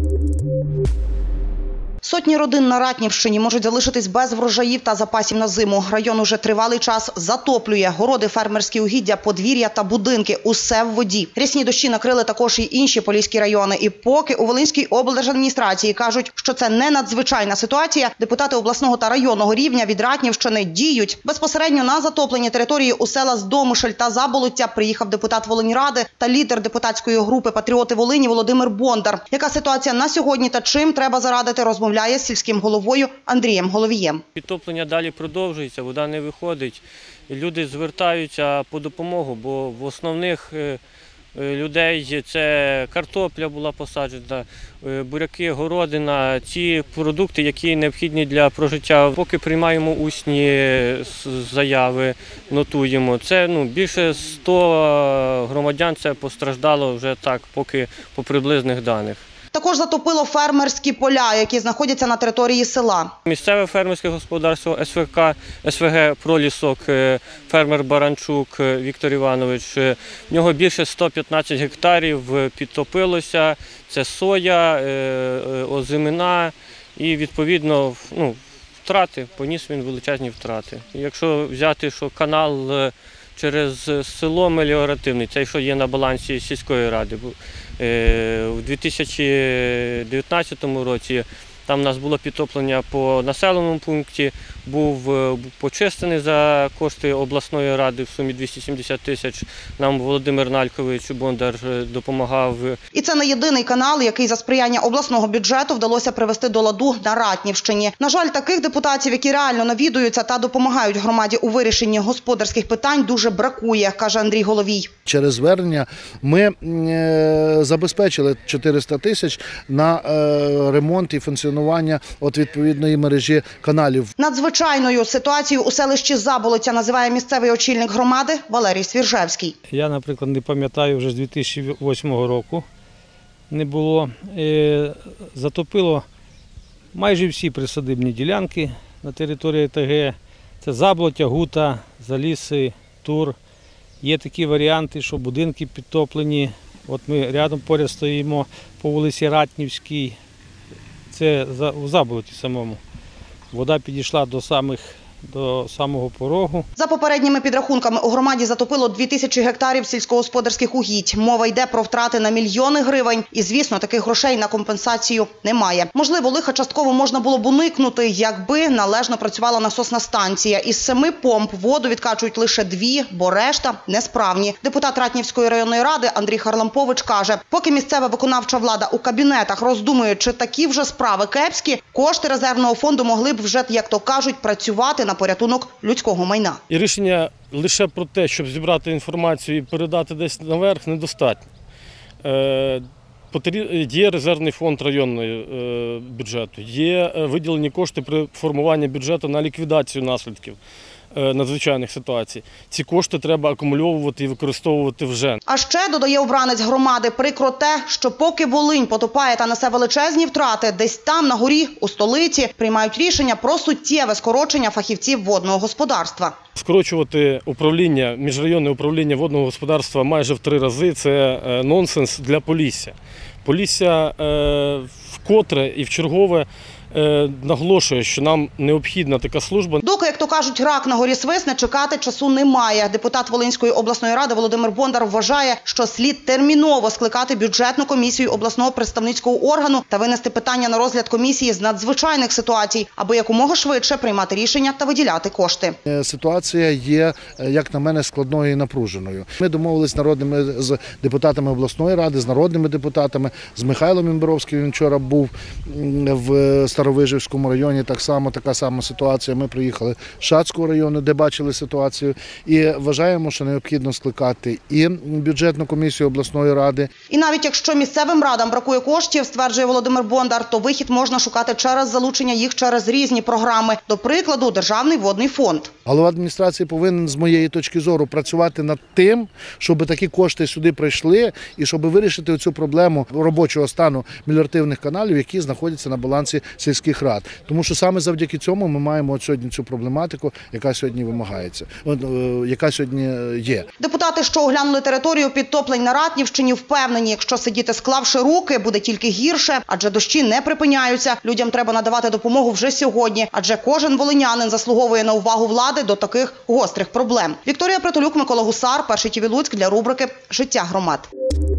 Сотні родин на Ратнівщині можуть залишитись без врожаїв та запасів на зиму. Район уже тривалий час затоплює. Городи, фермерські угіддя, подвір'я та будинки – усе в воді. Рясні дощі накрили також і інші поліські райони. І поки у Волинській облдержадміністрації кажуть, що це не надзвичайна ситуація, депутати обласного та районного рівня від Ратнівщини діють. Безпосередньо на затоплені території у села Здомишель та Заболоття приїхав депутат Волиньради та лідер депутатської групи «Патріоти Волині» Володимир Бондар. Яка ситуація на сьогодні та чим треба зарадити, розмовляє з сільським головою Андрієм Головієм. Підтоплення далі продовжується, вода не виходить. Люди звертаються по допомогу, бо в основних людей це картопля була посаджена, буряки, городина, ті продукти, які необхідні для прожиття. Поки приймаємо усні заяви, нотуємо. Це більше 100 громадян це постраждало вже так, поки по приблизних даних. Також затопило фермерські поля, які знаходяться на території села. Місцеве фермерське господарство СВГ «Пролісок», фермер Баранчук Віктор Іванович. В нього більше 115 гектарів підтопилося. Це соя, озимина і, відповідно, втрати, поніс він величезні втрати. Якщо взяти, що канал через село меліоративний, цей, що є на балансі сільської ради. У 2019 році там у нас було підтоплення по населеному пункті, був почистений за кошти обласної ради в сумі 270 тисяч. Нам Володимир Налькович Бондар допомагав. І це не єдиний канал, який за сприяння обласного бюджету вдалося привести до ладу на Ратнівщині. На жаль, таких депутатів, які реально навідуються та допомагають громаді у вирішенні господарських питань, дуже бракує, каже Андрій Головій. Через звернення ми забезпечили 400 тисяч на ремонт і функціонування відповідної мережі каналів. Надзвичайною ситуацію у селищі Заболоття називає місцевий очільник громади Валерій Свіржевський. Я, наприклад, не пам'ятаю, вже з 2008 року не було. Затопило майже всі присадибні ділянки на території ТГ. Це Заболоття, Гута, Заліси, Тур. Є такі варіанти, що будинки підтоплені. От ми рядом поряд стоїмо по вулиці Ратнівській. Це у Заболотті самому. Вода підійшла до самого порогу. За попередніми підрахунками, у громаді затопило 2000 гектарів сільськогосподарських угідь. Мова йде про втрати на мільйони гривень. І, звісно, таких грошей на компенсацію немає. Можливо, лиха частково можна було б уникнути, якби належно працювала насосна станція. Із 7 помп воду відкачують лише 2, бо решта несправні. Депутат Ратнівської районної ради Андрій Харлампович каже, поки місцева виконавча влада у кабінетах роздумує, чи такі вже справи кепські, кошти резервного фонду могли б вже, як то кажуть, працювати на порятунок людського майна. І рішення лише про те, щоб зібрати інформацію і передати десь наверх, недостатньо. Є резервний фонд районного бюджету, є виділені кошти при формуванні бюджету на ліквідацію наслідків надзвичайних ситуацій. Ці кошти треба акумульовувати і використовувати вже. А ще, додає обранець громади, прикро те, що поки Волинь потопає та несе величезні втрати, десь там на горі, у столиці, приймають рішення про суттєве скорочення фахівців водного господарства. Скорочувати управління, міжрайонне управління водного господарства майже в 3 рази – це нонсенс для Полісся. Полісся вкотре і вчергове наголошує, що нам необхідна така служба. Доки, як то кажуть, рак на горі свисне, чекати часу немає. Депутат Волинської обласної ради Володимир Бондар вважає, що слід терміново скликати бюджетну комісію обласного представницького органу та винести питання на розгляд комісії з надзвичайних ситуацій, аби якомога швидше приймати рішення та виділяти кошти. Ситуація є, як на мене, складною і напруженою. Ми домовились з депутатами обласної ради, з народними депутатами, з Михайлом Імбровським, він вчора був в Старовижівському районі, така сама ситуація. Ми приїхали з Шацького району, де бачили ситуацію, і вважаємо, що необхідно скликати і бюджетну комісію обласної ради. І навіть якщо місцевим радам бракує коштів, стверджує Володимир Бондар, то вихід можна шукати через залучення їх через різні програми. До прикладу, Державний водний фонд. Голова адміністрації повинен, з моєї точки зору, працювати над тим, щоб такі кошти сюди прийшли і щоб вирішити цю проблему робочого стану меліоративних каналів, які знаходяться на балансі сільської сільських рад. Тому що саме завдяки цьому ми маємо от сьогодні цю проблематику, яка сьогодні вимагається, яка сьогодні є. Депутати, що оглянули територію підтоплень на Ратнівщині, впевнені, якщо сидіти склавши руки, буде тільки гірше, адже дощі не припиняються. Людям треба надавати допомогу вже сьогодні, адже кожен волинянин заслуговує на увагу влади до таких гострих проблем. Вікторія Притулюк, Микола Гусар, Перший ТІВІ Луцьк для рубрики «Життя громад».